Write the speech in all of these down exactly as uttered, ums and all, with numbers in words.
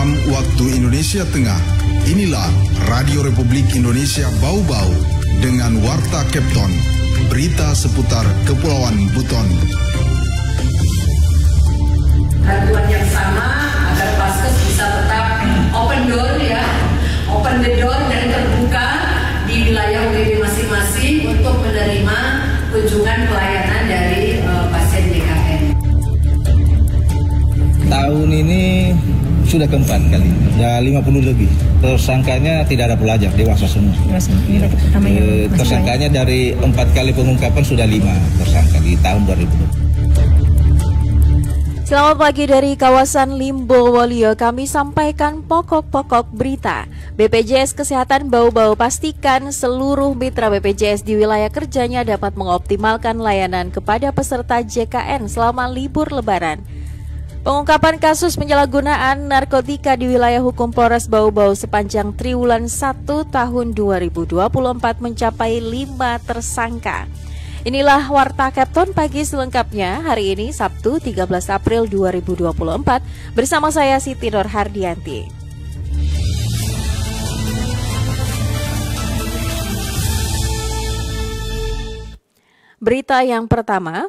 enam waktu Indonesia Tengah. Inilah Radio Republik Indonesia Bau-Bau dengan Warta Kepton, berita seputar Kepulauan Buton. Bantuan yang sama agar Paskes bisa tetap open door ya, open the door dan terbuka di wilayah U G D masing-masing untuk menerima kunjungan pelayanan dari uh, pasien J K N. Tahun ini sudah keempat kali, ya lima puluh lebih. Tersangkanya tidak ada pelajar, dewasa semua. Ini lagi pertama yang e, tersangkanya banyak. Dari empat kali pengungkapan sudah lima tersangka di tahun dua ribu dua puluh. Selamat pagi dari kawasan Limbo Wolio, kami sampaikan pokok-pokok berita. B P J S Kesehatan Bau-Bau pastikan seluruh mitra B P J S di wilayah kerjanya dapat mengoptimalkan layanan kepada peserta J K N selama libur lebaran. Pengungkapan kasus penyalahgunaan narkotika di wilayah hukum Polres Bau-Bau sepanjang triwulan satu tahun dua ribu dua puluh empat mencapai lima tersangka. Inilah Warta Kepton pagi selengkapnya hari ini Sabtu tiga belas April dua ribu dua puluh empat bersama saya Siti Nur Hardianti. Berita yang pertama,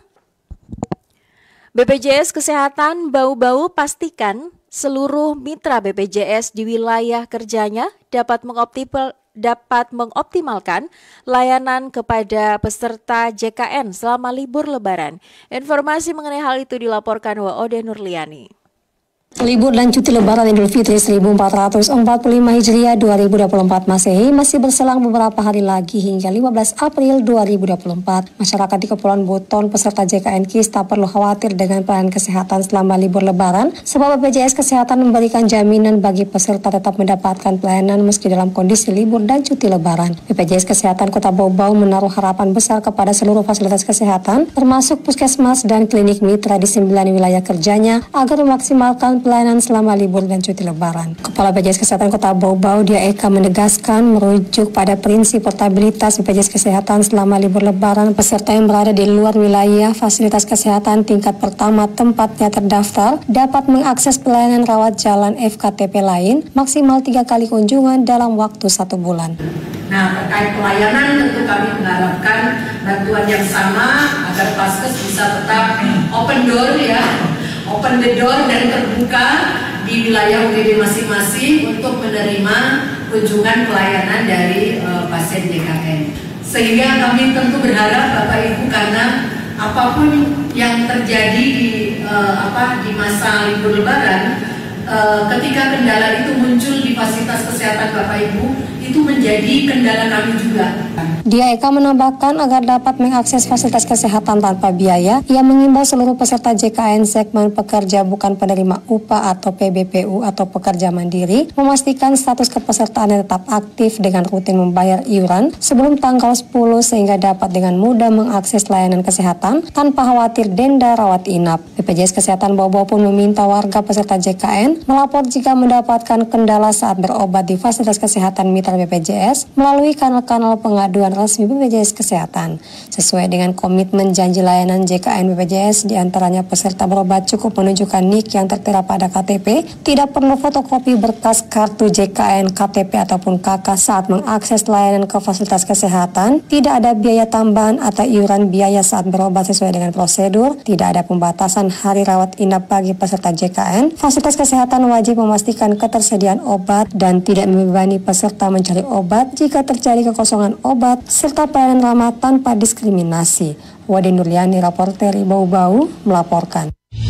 B P J S Kesehatan Bau-Bau pastikan seluruh mitra B P J S di wilayah kerjanya dapat mengoptimal, dapat mengoptimalkan layanan kepada peserta J K N selama libur lebaran. Informasi mengenai hal itu dilaporkan W O D Nurliani. Libur dan cuti lebaran Idul Fitri seribu empat ratus empat puluh lima Hijriah dua ribu dua puluh empat Masehi masih berselang beberapa hari lagi hingga lima belas April dua ribu dua puluh empat. Masyarakat di Kepulauan Buton peserta J K N K I S tak perlu khawatir dengan pelayanan kesehatan selama libur lebaran, sebab B P J S Kesehatan memberikan jaminan bagi peserta tetap mendapatkan pelayanan meski dalam kondisi libur dan cuti lebaran. B P J S Kesehatan Kota Bau-Bau menaruh harapan besar kepada seluruh fasilitas kesehatan, termasuk puskesmas dan klinik mitra di sembilan wilayah kerjanya agar memaksimalkan pelayanan selama libur dan cuti lebaran. Kepala B P J S Kesehatan Kota Bau-Bau Dia Eka menegaskan merujuk pada prinsip portabilitas B P J S Kesehatan selama libur lebaran, peserta yang berada di luar wilayah fasilitas kesehatan tingkat pertama tempatnya terdaftar dapat mengakses pelayanan rawat jalan F K T P lain maksimal tiga kali kunjungan dalam waktu satu bulan. Nah, terkait pelayanan tentu kami mengharapkan bantuan yang sama agar Paskes bisa tetap open door ya, open the door dan terbuka di wilayah U G D masing-masing untuk menerima kunjungan pelayanan dari uh, pasien J K N. Sehingga kami tentu berharap Bapak Ibu, karena apapun yang terjadi di uh, apa di masa libur lebaran, uh, ketika kendala itu muncul di fasilitas kesehatan Bapak Ibu, itu menjadi kendala kami juga. Dia Eka menambahkan agar dapat mengakses fasilitas kesehatan tanpa biaya, ia mengimbau seluruh peserta J K N segmen pekerja bukan penerima upah atau P B P U atau pekerja mandiri memastikan status kepesertaannya tetap aktif dengan rutin membayar iuran sebelum tanggal sepuluh sehingga dapat dengan mudah mengakses layanan kesehatan tanpa khawatir denda rawat inap. B P J S Kesehatan Bau-Bau pun meminta warga peserta J K N melapor jika mendapatkan kendala saat berobat di fasilitas kesehatan mitra B P J S melalui kanal-kanal pengaduan resmi B P J S Kesehatan. Sesuai dengan komitmen janji layanan J K N B P J S, diantaranya peserta berobat cukup menunjukkan nik yang tertera pada K T P, tidak perlu fotokopi berkas kartu J K N, K T P ataupun K K saat mengakses layanan ke fasilitas kesehatan, tidak ada biaya tambahan atau iuran biaya saat berobat sesuai dengan prosedur, tidak ada pembatasan hari rawat inap bagi peserta J K N, fasilitas kesehatan wajib memastikan ketersediaan obat dan tidak membebani peserta mencari obat jika terjadi kekosongan obat, serta pelayanan ramah tanpa diskriminasi. Wadi Nurliani, Raporter Bau-Bau, melaporkan.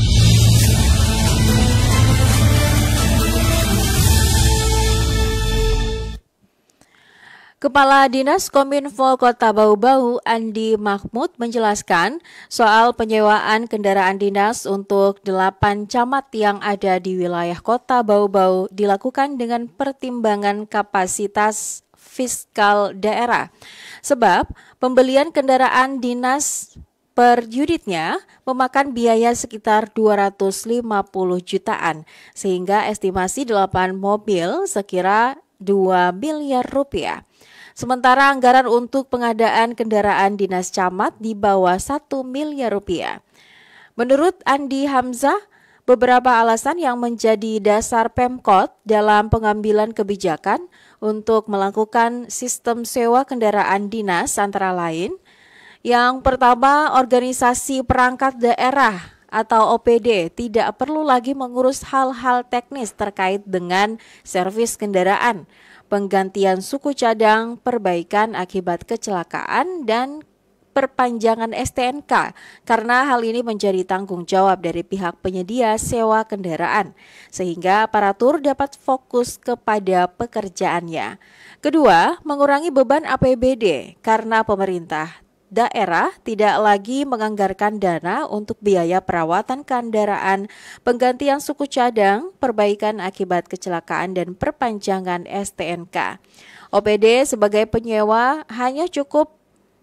Kepala Dinas Kominfo Kota Bau-Bau Andi Mahmud menjelaskan soal penyewaan kendaraan dinas untuk delapan camat yang ada di wilayah Kota Bau-Bau dilakukan dengan pertimbangan kapasitas fiskal daerah. Sebab pembelian kendaraan dinas per unitnya memakan biaya sekitar dua ratus lima puluh jutaan, sehingga estimasi delapan mobil sekira dua miliar rupiah. Sementara anggaran untuk pengadaan kendaraan dinas camat di bawah satu miliar rupiah. Menurut Andi Hamzah, beberapa alasan yang menjadi dasar Pemkot dalam pengambilan kebijakan untuk melakukan sistem sewa kendaraan dinas antara lain. Yang pertama, organisasi perangkat daerah atau O P D tidak perlu lagi mengurus hal-hal teknis terkait dengan servis kendaraan, penggantian suku cadang, perbaikan akibat kecelakaan, dan perpanjangan S T N K karena hal ini menjadi tanggung jawab dari pihak penyedia sewa kendaraan sehingga aparatur dapat fokus kepada pekerjaannya. Kedua, mengurangi beban A P B D karena pemerintah daerah tidak lagi menganggarkan dana untuk biaya perawatan kendaraan, penggantian suku cadang, perbaikan akibat kecelakaan, dan perpanjangan S T N K. O P D sebagai penyewa hanya cukup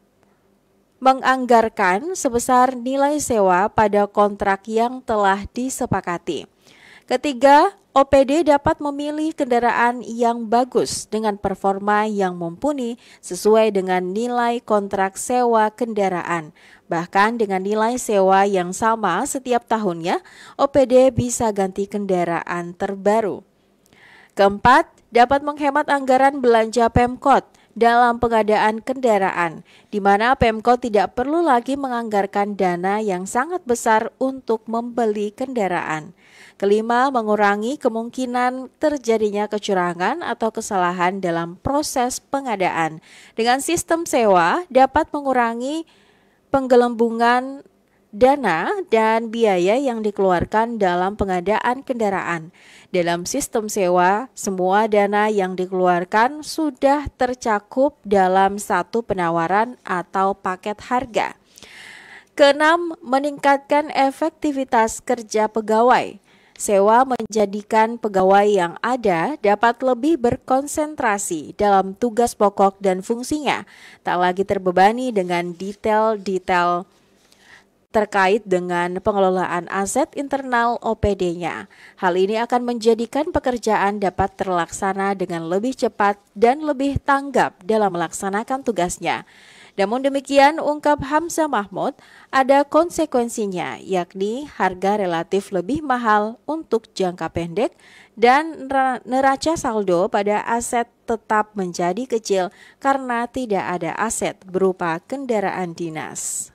menganggarkan sebesar nilai sewa pada kontrak yang telah disepakati. Ketiga, O P D dapat memilih kendaraan yang bagus dengan performa yang mumpuni sesuai dengan nilai kontrak sewa kendaraan. Bahkan dengan nilai sewa yang sama setiap tahunnya, O P D bisa ganti kendaraan terbaru. Keempat, dapat menghemat anggaran belanja Pemkot dalam pengadaan kendaraan, di mana Pemkot tidak perlu lagi menganggarkan dana yang sangat besar untuk membeli kendaraan. Kelima, mengurangi kemungkinan terjadinya kecurangan atau kesalahan dalam proses pengadaan. Dengan sistem sewa dapat mengurangi penggelembungan dana dan biaya yang dikeluarkan dalam pengadaan kendaraan. Dalam sistem sewa, semua dana yang dikeluarkan sudah tercakup dalam satu penawaran atau paket harga. Keenam, meningkatkan efektivitas kerja pegawai. Sewa menjadikan pegawai yang ada dapat lebih berkonsentrasi dalam tugas pokok dan fungsinya, tak lagi terbebani dengan detail-detail terkait dengan pengelolaan aset internal O P D-nya. Hal ini akan menjadikan pekerjaan dapat terlaksana dengan lebih cepat dan lebih tanggap dalam melaksanakan tugasnya. Namun demikian, ungkap Hamzah Mahmud, ada konsekuensinya, yakni harga relatif lebih mahal untuk jangka pendek dan neraca saldo pada aset tetap menjadi kecil karena tidak ada aset berupa kendaraan dinas.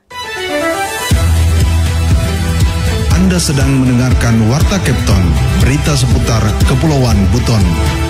Anda sedang mendengarkan Warta Kepton, berita seputar Kepulauan Buton.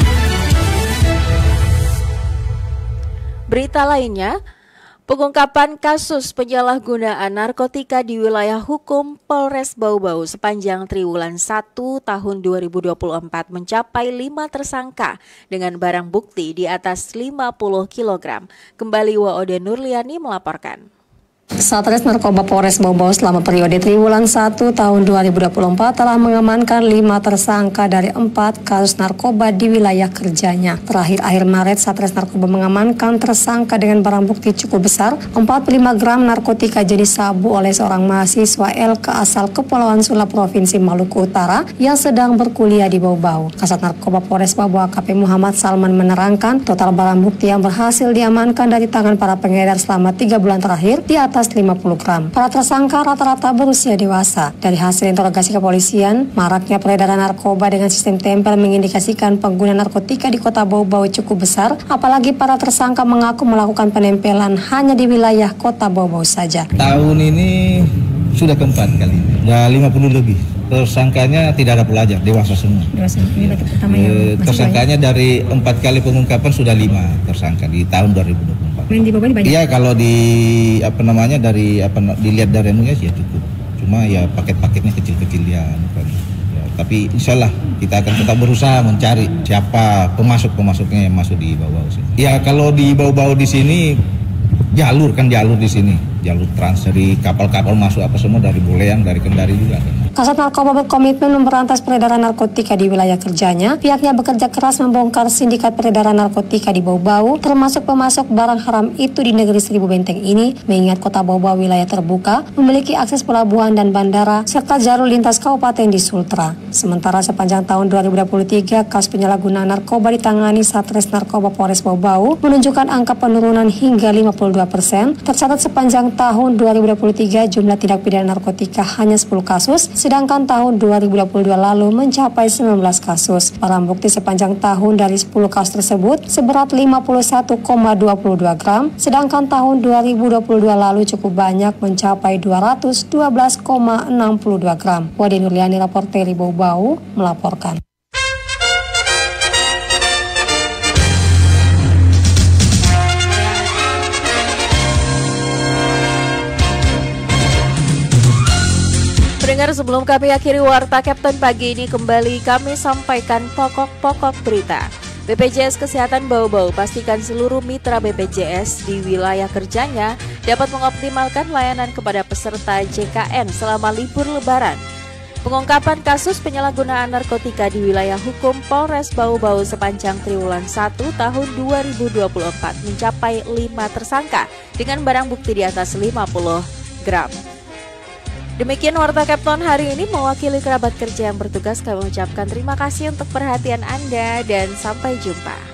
Berita lainnya, pengungkapan kasus penyalahgunaan narkotika di wilayah hukum Polres Bau-Bau sepanjang triwulan satu tahun dua ribu dua puluh empat mencapai lima tersangka dengan barang bukti di atas lima puluh kilogram. Kembali Waode Nurliani melaporkan. Satres Narkoba Polres Bau-Bau selama periode triwulan satu tahun dua ribu dua puluh empat telah mengamankan lima tersangka dari empat kasus narkoba di wilayah kerjanya. Terakhir akhir Maret, Satres Narkoba mengamankan tersangka dengan barang bukti cukup besar, empat puluh lima gram narkotika jenis sabu oleh seorang mahasiswa L K asal Kepulauan Sula Provinsi Maluku Utara yang sedang berkuliah di Bau-Bau. Kasat Narkoba Polres Bau-Bau A K P Muhammad Salman menerangkan total barang bukti yang berhasil diamankan dari tangan para pengedar selama tiga bulan terakhir di atas lima puluh gram. Para tersangka rata-rata berusia dewasa. Dari hasil interogasi kepolisian, maraknya peredaran narkoba dengan sistem tempel mengindikasikan pengguna narkotika di kota Bau-Bau cukup besar, apalagi para tersangka mengaku melakukan penempelan hanya di wilayah kota Bau-Bau saja. Tahun ini sudah keempat kali, sudah lima puluh lebih. Tersangkanya tidak ada pelajar, dewasa semua. Dewasa. Ini berarti pertama yang e, tersangkanya banyak. Dari empat kali pengungkapan sudah lima tersangka di tahun dua ribu dua puluh empat. Main di Bau-Bau banyak? Iya, kalau di apa namanya dari apa dilihat dari anunya sih ya cukup. Cuma ya paket-paketnya kecil-kecil ya, bukan. Ya, tapi insya Allah kita akan tetap berusaha mencari siapa pemasok-pemasoknya yang masuk di Bau-Bau sini. Ya kalau di Bau-Bau di sini jalur kan jalur di sini, jalur trans dari kapal-kapal masuk apa semua dari Boleang, dari Kendari juga kan. Kasat Narkoba berkomitmen memberantas peredaran narkotika di wilayah kerjanya. Pihaknya bekerja keras membongkar sindikat peredaran narkotika di Bau-Bau, termasuk pemasok barang haram itu di negeri Seribu Benteng ini, mengingat kota Bau-Bau wilayah terbuka, memiliki akses pelabuhan dan bandara, serta jalur lintas kabupaten di Sultra. Sementara sepanjang tahun dua ribu dua puluh tiga, kasus penyalahgunaan narkoba ditangani Satres Narkoba Polres Bau-Bau menunjukkan angka penurunan hingga lima puluh dua persen. Tercatat sepanjang tahun dua ribu dua puluh tiga, jumlah tindak pidana narkotika hanya sepuluh kasus, sedangkan tahun dua ribu dua puluh dua lalu mencapai sembilan belas kasus. Barang bukti sepanjang tahun dari sepuluh kasus tersebut seberat lima puluh satu koma dua puluh dua gram, sedangkan tahun dua ribu dua puluh dua lalu cukup banyak mencapai dua ratus dua belas koma enam puluh dua gram. Wadi Nurliani, Reporteri Bau Bau, melaporkan. Pendengar, sebelum kami akhiri Warta Kapten pagi ini, kembali kami sampaikan pokok-pokok berita. B P J S Kesehatan Bau-Bau pastikan seluruh mitra B P J S di wilayah kerjanya dapat mengoptimalkan layanan kepada peserta J K N selama libur Lebaran. Pengungkapan kasus penyalahgunaan narkotika di wilayah hukum Polres Bau-Bau sepanjang triwulan satu tahun dua ribu dua puluh empat mencapai lima tersangka dengan barang bukti di atas lima puluh gram. Demikian Warta Kapten hari ini, mewakili kerabat kerja yang bertugas kami mengucapkan terima kasih untuk perhatian Anda dan sampai jumpa.